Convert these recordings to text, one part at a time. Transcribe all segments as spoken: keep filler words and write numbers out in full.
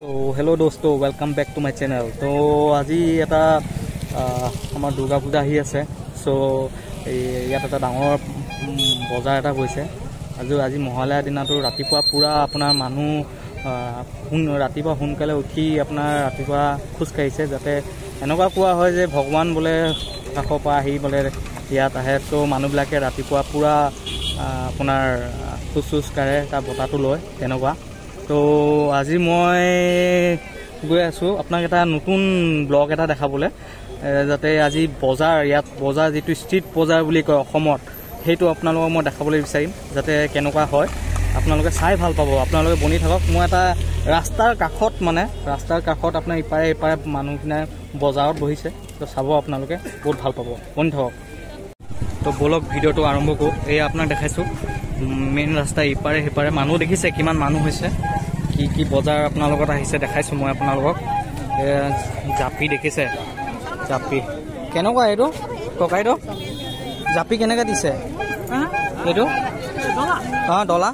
तो हेलो दोस्तों welcome back to my channel. तो आज এটা আমাৰ দুৰ্গা পূজা আহি আছে। সো ইয়াত এটা ডাঙৰ বজাৰ এটা হৈছে। আজি আজি মহালয়া দিনাটো ৰাতিপুৱা পুৰা আপোনাৰ মানুহ ৰাতিপুৱা সোনকালে উঠি আপোনাৰ ৰাতিপুৱা খোজ কাঢ়িছে, যাতে এনেকুৱা কোৱা হয় যে ভগৱান বোলে কাষৰ পৰা আহি বোলে ইয়াত আহে। তো মানুহবিলাকে ৰাতিপুৱা পুৰা আপোনাৰ খোজ খোজ কাঢ়ে, তাৰ বতাহটো লয় তেনেকুৱা। তো আজি মই গৈ আছোঁ আপোনাক এটা নতুন ব্লগ এটা দেখাবলৈ, যাতে আজি বজাৰ ইয়াত বজাৰ যিটো ষ্ট্ৰীট বজাৰ বুলি কয় অসমত, সেইটো আপোনালোকক মই দেখাবলৈ বিচাৰিম, যাতে কেনেকুৱা হয় আপোনালোকে চাই ভাল পাব। আপোনালোকে বনি থাকক। মই এটা ৰাস্তাৰ কাষত মানে ৰাস্তাৰ কাষত আপোনাৰ ইপাৰে ইপাৰে মানুহখিনে বজাৰত বহিছে, তো চাব আপোনালোকে বহুত ভাল পাব। বনি থাকক। তো বলক ভিডিঅ'টো আৰম্ভ কৰোঁ। এই আপোনাক দেখাইছোঁ মেইন ৰাস্তা ইপাৰে সিপাৰে মানুহ দেখিছে কিমান মানুহ হৈছে, কি কি বজাৰ আপোনাৰ লগত আহিছে দেখাইছোঁ মই আপোনালোকক। জাপি দেখিছে, জাপি কেনেকুৱা এইটো ককাইদেউ, জাপি কেনেকৈ দিছে এইটো? অঁ ডলা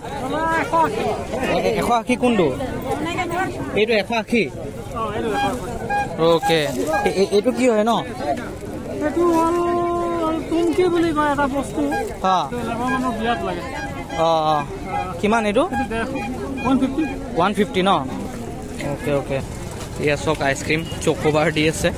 এশ আশী কোনটো? এইটো এশ আশী। অ'কে, এইটো কি হয় ন? এইটো হ'ল টুমকি বুলি কয় এটা বস্তু। অঁ বিৰাট লাগে। অঁ অঁ কিমান এইটো? One fifty. ওৱান ফিফটি ন? Okay okay. এয়া চাওক আইচক্ৰীম চকোবাৰ দি আছে।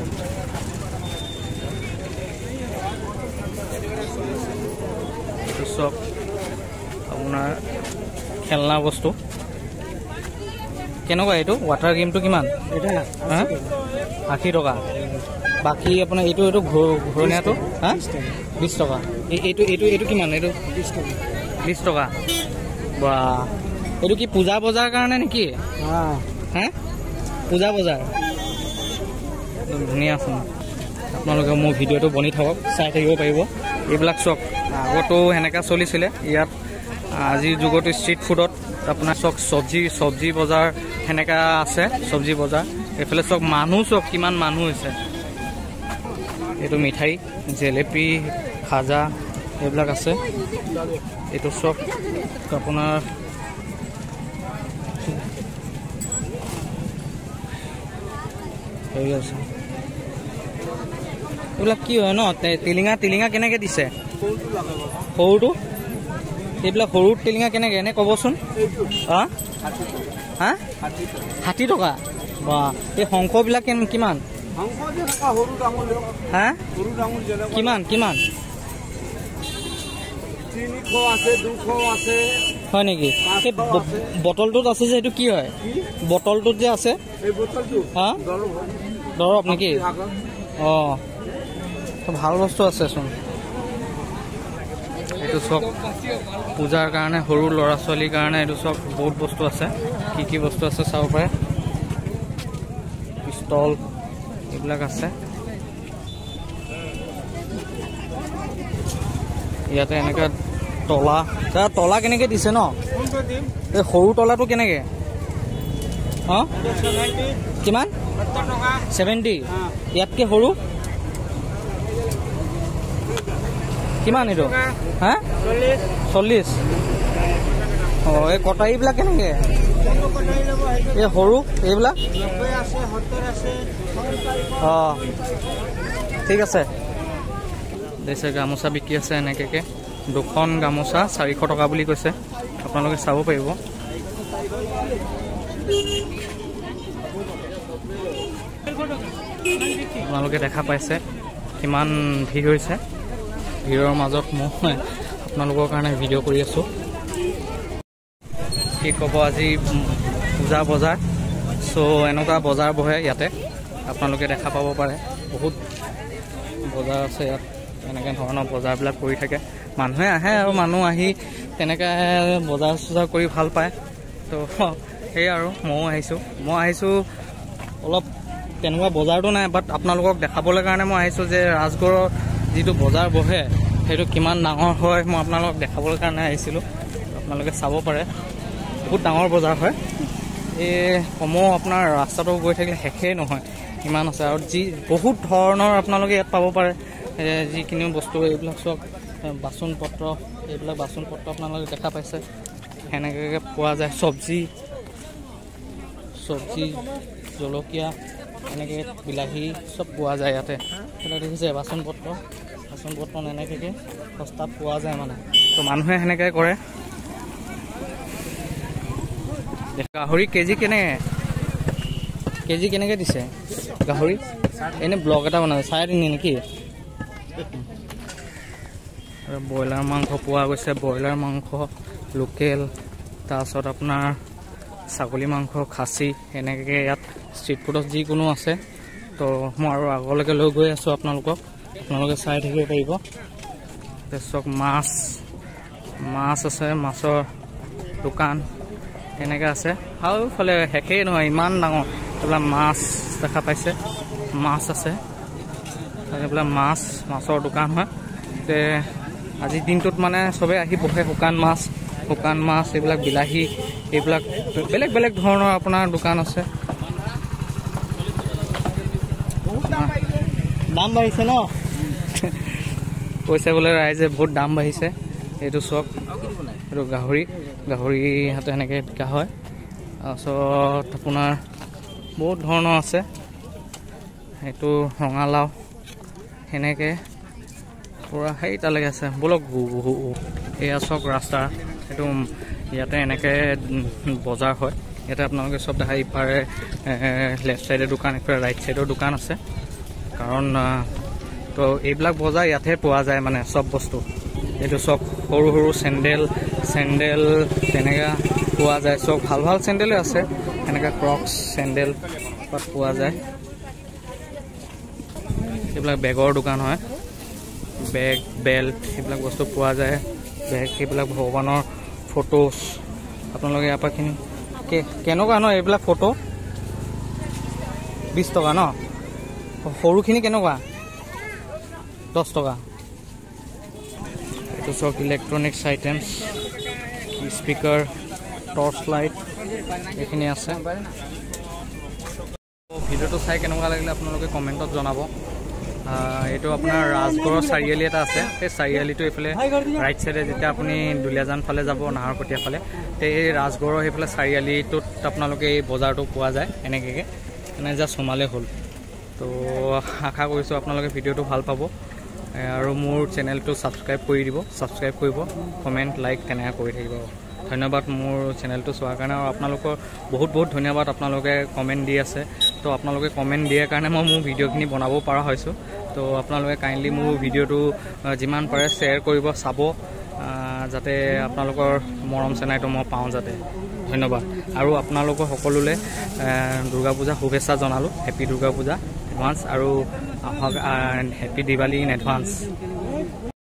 এইটো চাওক আপোনাৰ খেলনা বস্তু। কেনেকুৱা এইটো ৱাটাৰ গেমটো কিমান? হা আশী টকা। বাকী আপোনাৰ এইটো এইটো ঘূৰণীয়াটো হা বিছ টকা। এইটো এইটো এইটো কিমান? এইটো বিছ টকা। বিছ টকা। বা এইটো কি পূজা বজাৰ কাৰণে নেকি? হা পূজা বজাৰ। ধুনীয়া আছে। আপোনালোকে মোৰ ভিডিঅ'টো বনি থাকক, চাই থাকিব পাৰিব। এইবিলাক চক আগতো সেনেকৈ চলিছিলে ইয়াত। আজিৰ যুগতো ষ্ট্ৰীট ফুডত আপোনাৰ চক চব্জি চব্জি বজাৰ সেনেকা আছে, চব্জি বজাৰ। এইফালে চক মানুহ চক কিমান মানুহ হৈছে। এইটো মিঠাই জেলেপি খাজা এইবিলাক আছে। এইটো চব আপোনাৰ হেৰি আছে। এইবিলাক কি হয় ন? টিলিঙা টিলিঙা কেনেকৈ দিছে সৰুটো? এইবিলাক সৰু টিলিঙা কেনেকৈ এনে ক'বচোন? হা হা ষাঠি টকা। বা এই শংখবিলাক কিমান? হা কিমান কিমান? হয় নেকি? এই বটলটোত আছে যে সেইটো কি হয়? বটলটোত যে আছে হা দৰৱ নেকি? অঁ ভাল বস্তু আছেচোন। এইটো চব পূজাৰ কাৰণে সৰু ল'ৰা ছোৱালীৰ কাৰণে এইটো চব বহুত বস্তু আছে। কি কি বস্তু আছে চাব পাৰে। পিষ্টল এইবিলাক আছে। ইয়াতে এনেকৈ তলা তলা কেনেকৈ দিছে ন? এই সৰু তলাটো কেনেকৈ? অঁ কিমান? ছেভেণ্টি। ইয়াতকৈ সৰু কিমান এইটো? হা চল্লিছ। অঁ এই কটাৰীবিলাক কেনেকৈ? এই সৰু এইবিলাক? অঁ ঠিক আছে। দিছে গামোচা বিকি আছে এনেকৈ। দুখন গামোচা চাৰিশ টকা বুলি কৈছে, আপোনালোকে চাব পাৰিব। আপোনালোকে দেখা পাইছে কিমান ভিৰ হৈছে। ভিৰৰ মাজত মই আপোনালোকৰ কাৰণে ভিডিঅ' কৰি আছোঁ। কি ক'ব, আজি পূজা বজাৰ। চ' এনেকুৱা বজাৰ বহে ইয়াতে, আপোনালোকে দেখা পাব পাৰে। বহুত বজাৰ আছে ইয়াত, এনেকৈ ধৰণৰ বজাৰবিলাক কৰি থাকে। মানুহে আহে আৰু মানুহ আহি তেনেকৈ বজাৰ চজাৰ কৰি ভাল পায়। তো সেয়ে আৰু ময়ো আহিছোঁ মই আহিছোঁ অলপ তেনেকুৱা বজাৰটো নাই, বাট আপোনালোকক দেখাবলৈ কাৰণে মই আহিছোঁ যে ৰাজগড়ৰ যিটো বজাৰ বহে সেইটো কিমান ডাঙৰ হয় মই আপোনালোকক দেখাবলৈ কাৰণে আহিছিলোঁ। আপোনালোকে চাব পাৰে বহুত ডাঙৰ বজাৰ হয়। এই কমো আপোনাৰ ৰাস্তাটো গৈ থাকিলে শেষেই নহয়, ইমান আছে। আৰু যি বহুত ধৰণৰ আপোনালোকে ইয়াত পাব পাৰে যিখিনি বস্তু। এইবিলাক চব বাচন পত্ৰ, এইবিলাক বাচন পত্ৰ আপোনালোকে দেখা পাইছে সেনেকৈ পোৱা যায়। চব্জি চব্জি জলকীয়া এনেকৈ বিলাহী চব পোৱা যায় ইয়াতে এইবিলাক দেখিছে বাচন পত্ৰ বাচন বৰ্তন এনেকৈ সস্তাত পোৱা যায় মানে তো মানুহে সেনেকৈ কৰে গাহৰি কেজি কেনে কেজি কেনেকৈ দিছে গাহৰি এনেই ব্লগ এটা বনাইছে চাৰে তিনি নেকি আৰু ব্ৰইলাৰ মাংস পোৱা গৈছে ব্ৰইলাৰ মাংস লোকেল তাৰপিছত আপোনাৰ ছাগলী মাংস খাচী এনেকৈ ইয়াত ষ্ট্ৰীট ফুডত যিকোনো আছে তো মই আৰু আগলৈকে লৈ গৈ আছোঁ আপোনালোকক আপোনালোকে চাই থাকিব পাৰিব তাৰপিছত মাছ মাছ আছে মাছৰ দোকান এনেকৈ আছে আৰু ফালে শেষেই নহয় ইমান ডাঙৰ এইবিলাক মাছ দেখা পাইছে মাছ আছে এইবিলাক মাছ মাছৰ দোকান হয় তে আজিৰ দিনটোত মানে চবেই আহি বহে শুকান মাছ শুকান মাছ এইবিলাক বিলাহী এইবিলাক বেলেগ বেলেগ ধৰণৰ আপোনাৰ দোকান আছে দাম বাঢ়িছে ন কৈছে বোলে ৰাইজে বহুত দাম বাঢ়িছে এইটো চক এইটো গাহৰি গাহৰি হাতে সেনেকৈ বিকা হয় তাৰপিছত আপোনাৰ বহুত ধৰণৰ আছে এইটো ৰঙালাও সেনেকৈ পূৰা সেইটালৈকে আছে বলক এয়া চক ৰাস্তা এইটো ইয়াতে এনেকৈ বজাৰ হয় ইয়াতে আপোনালোকে চব দেখা ইফালে লেফ্ট চাইডে দোকান ইফালে ৰাইট চাইডৰ দোকান আছে কাৰণ তো এইবিলাক বজাৰ ইয়াতে পোৱা যায় মানে চব বস্তু এইটো চব সৰু সৰু চেণ্ডেল চেণ্ডেল তেনেকৈ পোৱা যায় চব ভাল ভাল চেণ্ডেলে আছে এনেকৈ ক্ৰক্স চেণ্ডেল তাত পোৱা যায় এইবিলাক বেগৰ দোকান হয় বেগ বেল্ট সেইবিলাক বস্তু পোৱা যায় বেগ সেইবিলাক ভগৱানৰ ফটোজ আপোনালোকে ইয়াৰ পৰা কিনি কেনেকুৱা ন এইবিলাক ফটো বিছ টকা ন সৰুখিনি কেনেকুৱা দহ টকা এইটো চব electronics items speaker torch light এইখিনি আছে ভিডিঅ'টো চাই কেনেকুৱা লাগিলে আপোনালোকে কমেণ্টত জনাব এইটো আপোনাৰ ৰাজগড়ৰ চাৰিআলি এটা আছে সেই চাৰিআলিটো এইফালে ৰাইট চাইডে যেতিয়া আপুনি দুলীয়াজান ফালে যাব নাহৰকটীয়া ফালে সেই ৰাজগড়ৰ সেইফালে চাৰিআলিটোত আপোনালোকে এই বজাৰটো পোৱা যায় এনেকৈ এনে জাষ্ট সোমালে হ'ল তো আশা কৰিছোঁ আপোনালোকে ভিডিঅ'টো ভাল পাব আৰু মোৰ চেনেলটো ছাবস্ক্ৰাইব কৰি দিব ছাবস্ক্ৰাইব কৰিব কমেণ্ট লাইক তেনেকৈ কৰি থাকিব ধন্যবাদ মোৰ চেনেলটো চোৱাৰ কাৰণে আৰু আপোনালোকৰ বহুত বহুত ধন্যবাদ আপোনালোকে কমেণ্ট দি আছে তো আপোনালোকে কমেণ্ট দিয়াৰ কাৰণে মই মোৰ ভিডিঅ'খিনি বনাব পৰা হৈছোঁ তো আপোনালোকে কাইণ্ডলি মোৰ ভিডিঅ'টো যিমান পাৰে শ্বেয়াৰ কৰিব চাব যাতে আপোনালোকৰ মৰম চেনেহটো মই পাওঁ যাতে ধন্যবাদ আৰু আপোনালোকৰ সকলোলৈ দুৰ্গা পূজা শুভেচ্ছা জনালোঁ হেপী দুৰ্গা পূজা এডভান্স আৰু হেপী দিৱালী ইন এডভান্স